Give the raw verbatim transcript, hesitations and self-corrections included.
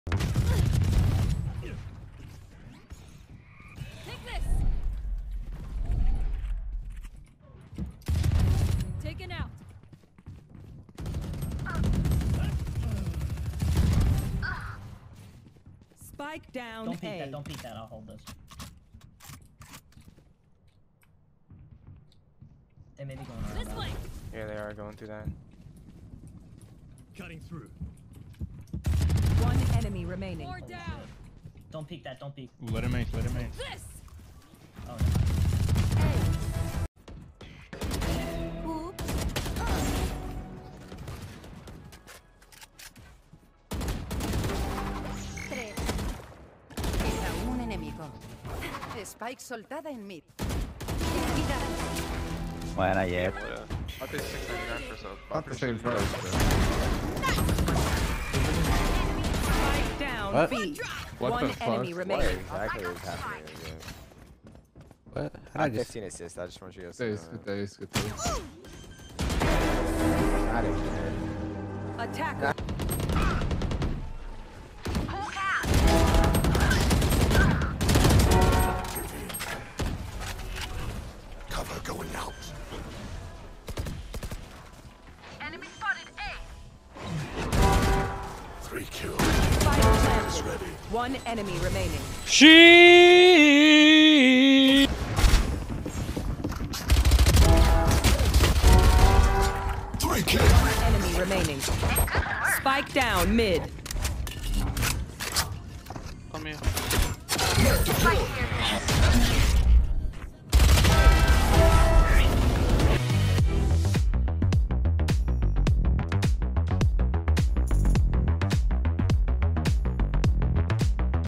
Take this. Taken out. Spike down. Don't peek A. that, don't peek that, I'll hold this. They may be going around. This way. Yeah, they are going through that. Cutting through. One enemy remaining. Oh, shit. Don't peek that, don't peek. Let him make, let him make. This. Oh, Oops. Tres. Queda un enemigo. Spike soltada en mid. Buena, Jet. I'll take six ninety-nine for sub. Not the same price, Spike down. What? B. What One the fuck? enemy What remaining. exactly is happening again? What? I I have just fifteen assists. I just want you guys Good to days, know good that. days, good days. Not even. Attacker. Cover going out. Enemy spotted A. Three kills. Spike planted. Ready. One enemy remaining. She. Three kills. Enemy remaining. Spike down mid. Come here. Deploy.